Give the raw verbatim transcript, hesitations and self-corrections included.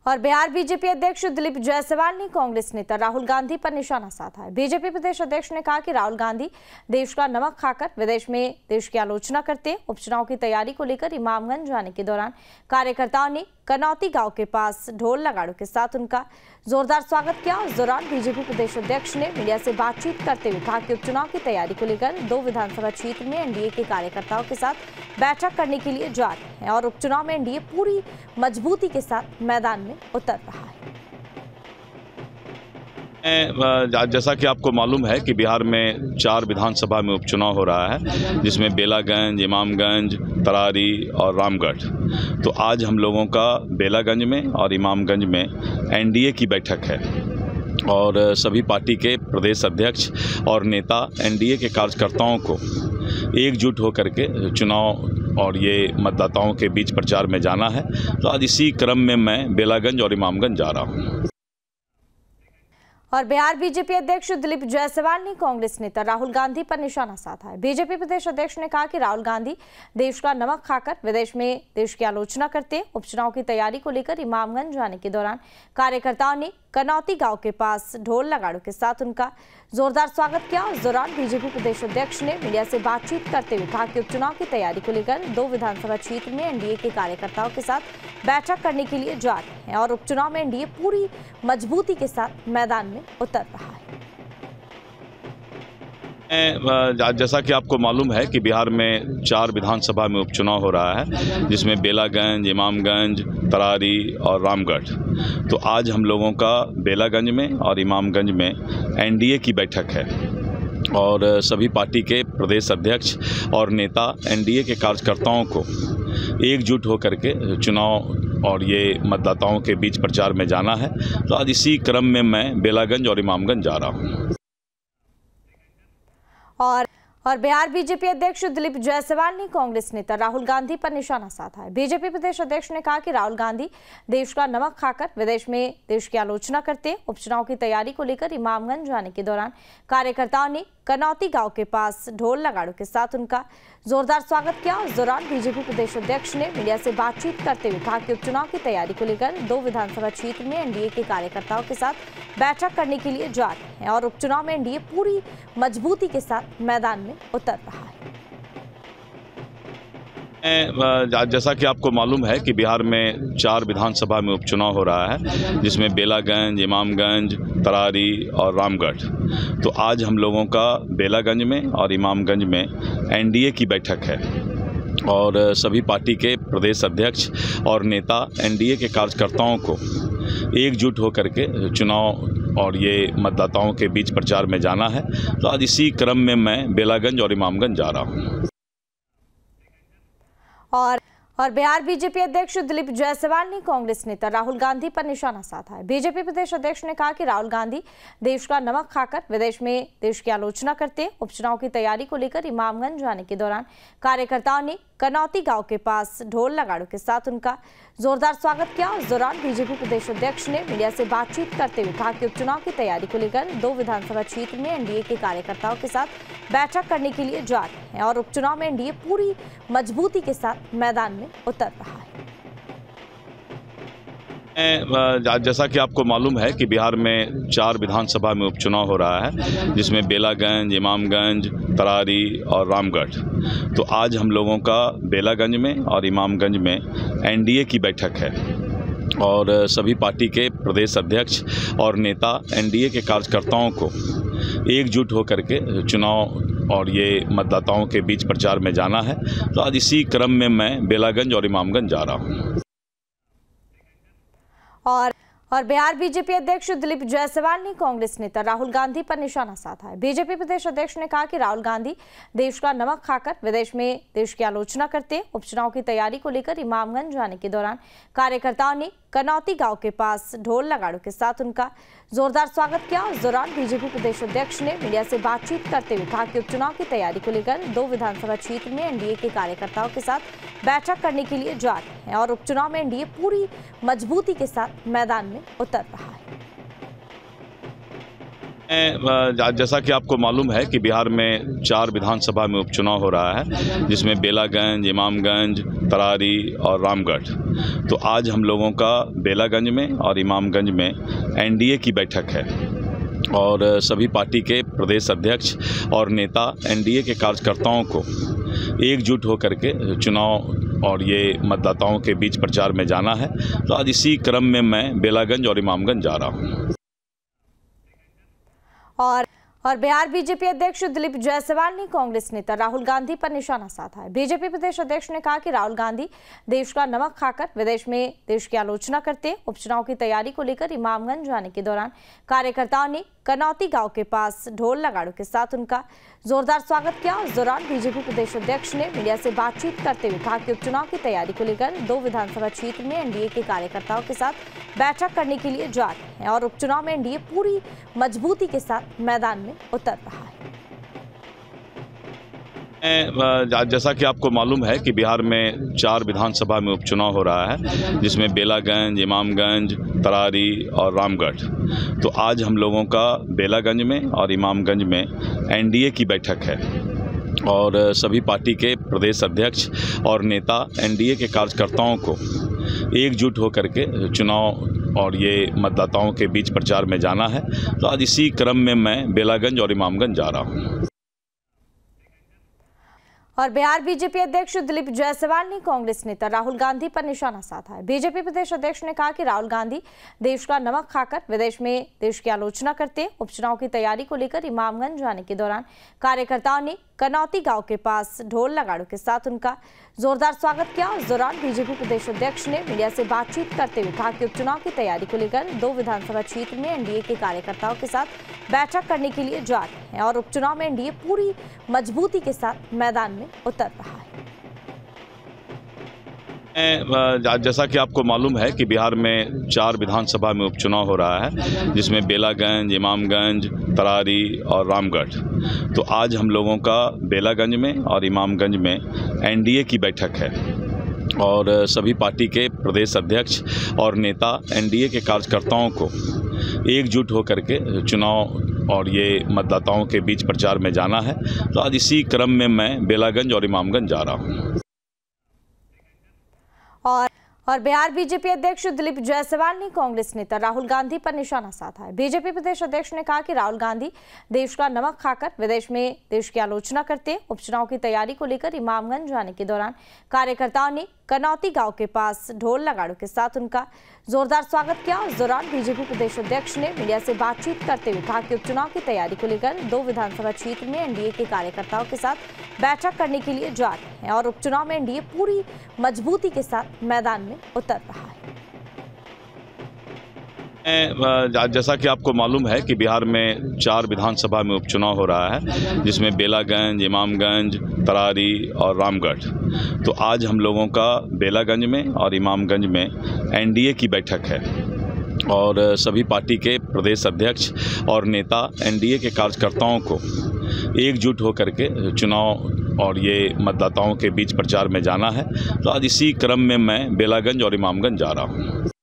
और बिहार बीजेपी अध्यक्ष दिलीप जायसवाल ने कांग्रेस नेता राहुल गांधी पर निशाना साधा है। बीजेपी प्रदेश अध्यक्ष ने कहा कि राहुल गांधी देश का नमक खाकर विदेश में देश की आलोचना करते हैं। उपचुनाव की तैयारी को लेकर इमामगंज जाने के दौरान कार्यकर्ताओं ने कनौती गांव के पास ढोल नगाड़ों के साथ उनका जोरदार स्वागत किया। उस दौरान बीजेपी प्रदेश अध्यक्ष ने मीडिया से बातचीत करते हुए कहा कि उपचुनाव की तैयारी को लेकर दो विधानसभा क्षेत्र में एनडीए के कार्यकर्ताओं के साथ बैठक करने के लिए जा रहे हैं और उपचुनाव में एनडीए पूरी मजबूती के साथ मैदान में उतर रहा है। जैसा कि आपको मालूम है कि बिहार में चार विधानसभा में उपचुनाव हो रहा है, जिसमें बेलागंज, इमामगंज, तरारी और रामगढ़। तो आज हम लोगों का बेलागंज में और इमामगंज में एनडीए की बैठक है और सभी पार्टी के प्रदेश अध्यक्ष और नेता एनडीए के कार्यकर्ताओं को एकजुट होकर के चुनाव और ये मतदाताओं के बीच प्रचार में जाना है। तो आज इसी क्रम में मैं बेलागंज और इमामगंज जा रहा हूँ। और बिहार बीजेपी अध्यक्ष दिलीप जायसवाल ने कांग्रेस नेता राहुल गांधी पर निशाना साधा है। बीजेपी प्रदेश अध्यक्ष ने कहा कि राहुल गांधी देश का नमक खाकर विदेश में देश की आलोचना करते हैं। उपचुनाव की तैयारी को लेकर इमामगंज जाने के दौरान कार्यकर्ताओं ने कनौती गांव के पास ढोल नगाड़ों के साथ उनका जोरदार स्वागत किया। उस दौरान बीजेपी प्रदेश अध्यक्ष ने मीडिया से बातचीत करते हुए कहा कि उपचुनाव की तैयारी को लेकर दो विधानसभा क्षेत्र में एनडीए के कार्यकर्ताओं के साथ बैठक करने के लिए जा रहे हैं और उपचुनाव में एनडीए पूरी मजबूती के साथ मैदान में उतर रहा है। जैसा कि आपको मालूम है कि बिहार में चार विधानसभा में उपचुनाव हो रहा है, जिसमें बेलागंज, इमामगंज, तरारी और रामगढ़। तो आज हम लोगों का बेलागंज में और इमामगंज में एनडीए की बैठक है और सभी पार्टी के प्रदेश अध्यक्ष और नेता एनडीए के कार्यकर्ताओं को एकजुट होकर के चुनाव और ये मतदाताओं के बीच प्रचार में जाना है। तो आज इसी क्रम में मैं बेलागंज और इमामगंज जा रहा हूँ। और और बिहार बीजेपी अध्यक्ष दिलीप जायसवाल ने कांग्रेस नेता राहुल गांधी पर निशाना साधा है। बीजेपी प्रदेश अध्यक्ष ने कहा कि राहुल गांधी देश का नमक खाकर विदेश में देश की आलोचना करते हैं। उपचुनाव की तैयारी को लेकर इमामगंज जाने के दौरान कार्यकर्ताओं ने कनौती गांव के पास ढोल नगाड़ों के साथ उनका जोरदार स्वागत किया। उस दौरान बीजेपी प्रदेश अध्यक्ष ने मीडिया से बातचीत करते हुए कहा कि उपचुनाव की तैयारी को लेकर दो विधानसभा क्षेत्र में एनडीए के कार्यकर्ताओं के साथ बैठक करने के लिए जा रहे हैं और उपचुनाव में एनडीए पूरी मजबूती के साथ मैदान में उतर रहा है। जैसा कि आपको मालूम है कि बिहार में चार विधानसभा में उपचुनाव हो रहा है, जिसमें बेलागंज, इमामगंज, तरारी और रामगढ़। तो आज हम लोगों का बेलागंज में और इमामगंज में एनडीए की बैठक है और सभी पार्टी के प्रदेश अध्यक्ष और नेता एनडीए के कार्यकर्ताओं को एकजुट होकर के चुनाव और ये मतदाताओं के बीच प्रचार में जाना है। तो आज इसी क्रम में मैं बेलागंज और इमामगंज जा रहा हूँ। और और बिहार बीजेपी अध्यक्ष दिलीप जायसवाल ने कांग्रेस नेता राहुल गांधी पर निशाना साधा है। बीजेपी प्रदेश अध्यक्ष ने कहा कि राहुल गांधी देश का नमक खाकर विदेश में देश की आलोचना करते हैं। उपचुनाव की तैयारी को लेकर इमामगंज जाने के दौरान कार्यकर्ताओं ने कनौती गांव के पास ढोल नगाड़ों के साथ उनका जोरदार स्वागत किया। उस दौरान बीजेपी प्रदेश अध्यक्ष ने मीडिया से बातचीत करते हुए कहा कि उपचुनाव की तैयारी को लेकर दो विधानसभा क्षेत्र में एनडीए के कार्यकर्ताओं के साथ बैठक करने के लिए जा रहे हैं और उपचुनाव में एनडीए पूरी मजबूती के साथ मैदान में उतर रहा है। जैसा कि आपको मालूम है कि बिहार में चार विधानसभा में उपचुनाव हो रहा है, जिसमें बेलागंज, इमामगंज, तरारी और रामगढ़। तो आज हम लोगों का बेलागंज में और इमामगंज में एनडीए की बैठक है और सभी पार्टी के प्रदेश अध्यक्ष और नेता एनडीए के कार्यकर्ताओं को एकजुट होकर के चुनाव और ये मतदाताओं के बीच प्रचार में जाना है। तो आज इसी क्रम में मैं बेलागंज और इमामगंज जा रहा हूँ। और और बिहार बीजेपी अध्यक्ष दिलीप जायसवाल ने कांग्रेस नेता राहुल गांधी पर निशाना साधा है। बीजेपी प्रदेश अध्यक्ष ने कहा कि राहुल गांधी देश का नमक खाकर विदेश में देश की आलोचना करते हैं। उपचुनाव की तैयारी को लेकर इमामगंज जाने के दौरान कार्यकर्ताओं ने कनौती गांव के पास ढोल नगाड़ों के साथ उनका जोरदार स्वागत किया। उस दौरान बीजेपी प्रदेश अध्यक्ष ने मीडिया से बातचीत करते हुए कहा कि उपचुनाव की तैयारी को लेकर दो विधानसभा क्षेत्र में एनडीए के कार्यकर्ताओं के साथ बैठक करने के लिए जा रहे हैं और उपचुनाव में एनडीए पूरी मजबूती के साथ मैदान में उतर रहा है। मैं, जैसा कि आपको मालूम है कि बिहार में चार विधानसभा में उपचुनाव हो रहा है, जिसमें बेलागंज, इमामगंज, तरारी और रामगढ़। तो आज हम लोगों का बेलागंज में और इमामगंज में एनडीए की बैठक है और सभी पार्टी के प्रदेश अध्यक्ष और नेता एनडीए के कार्यकर्ताओं को एकजुट होकर के चुनाव और ये मतदाताओं के बीच प्रचार में जाना है। तो आज इसी क्रम में मैं बेलागंज और इमामगंज जा रहा हूँ। और और बिहार बीजेपी अध्यक्ष दिलीप जायसवाल ने कांग्रेस नेता राहुल गांधी पर निशाना साधा है। बीजेपी प्रदेश अध्यक्ष ने कहा कि राहुल गांधी देश का नमक खाकर विदेश में देश की आलोचना करते हैं। उपचुनाव की तैयारी को लेकर इमामगंज जाने के दौरान कार्यकर्ताओं ने कनौती गांव के पास ढोल नगाड़ों के साथ उनका जोरदार स्वागत किया। उस दौरान बीजेपी प्रदेश अध्यक्ष ने मीडिया से बातचीत करते हुए कहा कि उपचुनाव की तैयारी को लेकर दो विधानसभा क्षेत्र में एनडीए के कार्यकर्ताओं के साथ बैठक करने के लिए जा रहे हैं और उपचुनाव में एनडीए पूरी मजबूती के साथ मैदान में उतर रहा है। जैसा कि आपको मालूम है कि बिहार में चार विधानसभा में उपचुनाव हो रहा है, जिसमें बेलागंज, इमामगंज, तरारी और रामगढ़। तो आज हम लोगों का बेलागंज में और इमामगंज में एनडीए की बैठक है और सभी पार्टी के प्रदेश अध्यक्ष और नेता एनडीए के कार्यकर्ताओं को एकजुट होकर के चुनाव और ये मतदाताओं के बीच प्रचार में जाना है। तो आज इसी क्रम में मैं बेलागंज और इमामगंज जा रहा हूँ। और बिहार बीजेपी अध्यक्ष दिलीप जायसवाल ने कांग्रेस नेता राहुल गांधी पर निशाना साधा है। बीजेपी प्रदेश अध्यक्ष ने कहा कि राहुल गांधी देश का नमक खाकर विदेश में देश की आलोचना करते हैं। उपचुनाव की तैयारी को लेकर इमामगंज जाने के दौरान कार्यकर्ताओं ने कनौती गांव के पास ढोल नगाड़ों के साथ उनका जोरदार स्वागत किया। उस दौरान बीजेपी प्रदेश अध्यक्ष ने मीडिया से बातचीत करते हुए कहा कि उपचुनाव की तैयारी को लेकर दो विधानसभा क्षेत्र में एनडीए के कार्यकर्ताओं के साथ बैठक करने के लिए जा रहे हैं और उपचुनाव में एनडीए पूरी मजबूती के साथ मैदान में उतर रहा है। जैसा कि आपको मालूम है कि बिहार में चार विधानसभा में उपचुनाव हो रहा है, जिसमें बेलागंज, इमामगंज, तरारी और रामगढ़। तो आज हम लोगों का बेलागंज में और इमामगंज में एनडीए की बैठक है और सभी पार्टी के प्रदेश अध्यक्ष और नेता एनडीए के कार्यकर्ताओं को एकजुट होकर के चुनाव और ये मतदाताओं के बीच प्रचार में जाना है। तो आज इसी क्रम में मैं बेलागंज और इमामगंज जा रहा हूँ। और और बिहार बीजेपी अध्यक्ष दिलीप जायसवाल ने कांग्रेस नेता राहुल गांधी पर निशाना साधा है। बीजेपी प्रदेश अध्यक्ष ने कहा कि राहुल गांधी देश का नमक खाकर विदेश में देश की आलोचना करते हैं। उपचुनाव की तैयारी को लेकर इमामगंज जाने के दौरान कार्यकर्ताओं ने कनौती गांव के पास ढोल नगाड़ों के साथ उनका जोरदार स्वागत किया। उस दौरान बीजेपी प्रदेश अध्यक्ष ने मीडिया से बातचीत करते हुए कहा कि उपचुनाव की तैयारी को लेकर दो विधानसभा क्षेत्र में एनडीए के कार्यकर्ताओं के साथ बैठक करने के लिए जा रहे हैं और उपचुनाव में एनडीए पूरी मजबूती के साथ मैदान में उतर रहा है। जैसा कि आपको मालूम है कि बिहार में चार विधानसभा में उपचुनाव हो रहा है, जिसमें बेलागंज, इमामगंज, तरारी और रामगढ़। तो आज हम लोगों का बेलागंज में और इमामगंज में एनडीए की बैठक है और सभी पार्टी के प्रदेश अध्यक्ष और नेता एनडीए के कार्यकर्ताओं को एकजुट होकर के चुनाव और ये मतदाताओं के बीच प्रचार में जाना है। तो आज इसी क्रम में मैं बेलागंज और इमामगंज जा रहा हूँ।